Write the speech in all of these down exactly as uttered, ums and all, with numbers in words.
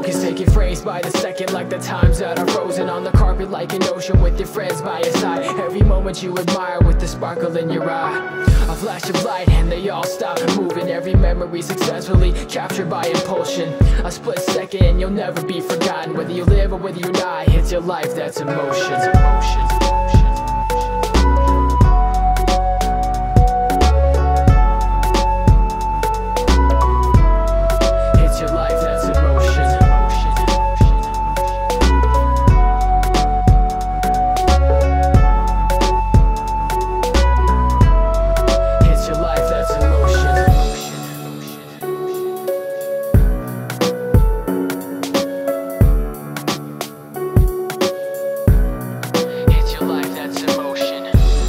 focus, taking frames by the second, like the times that are frozen on the carpet, like an ocean with your friends by your side. Every moment you admire with the sparkle in your eye, a flash of light and they all stop moving. Every memory successfully captured by impulsion. A split second and you'll never be forgotten. Whether you live or whether you die, it's your life that's in motion. It's your life that's in motion. It's your life that's in motion. It's your life that's in motion.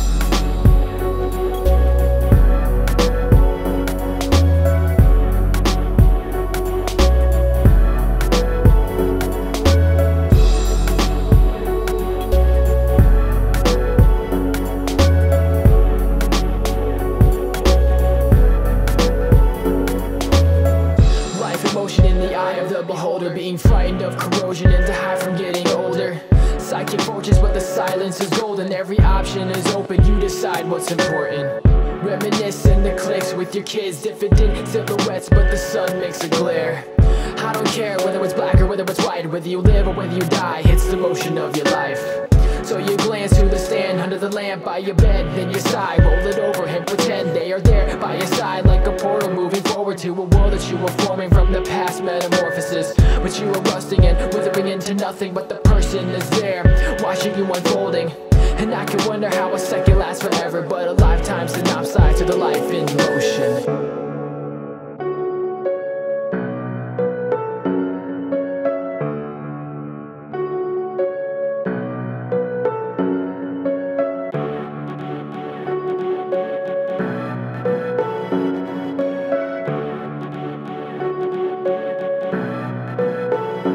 Life in motion in the eye of the beholder, being frightened of corrosion and to hide from getting older. Psychic fortress, but the silence is golden. Every option is open, you decide what's important. Reminiscing the clicks with your kids, diffident silhouettes, but the sun makes a glare. I don't care whether it's black or whether it's white, whether you live or whether you die, it's the motion of your life. So you glance through the stand under the lamp by your bed, then you sigh, roll it over and pretend they are there by your side, like a portal moving forward to a world that you were forming from the past metamorphosis. But you are rusting and withering into nothing, but the person is there, watching you unfolding. And I can wonder how a second lasts forever, but a lifetime synopsized to the life in motion.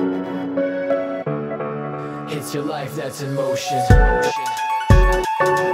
It's your life that's in motion.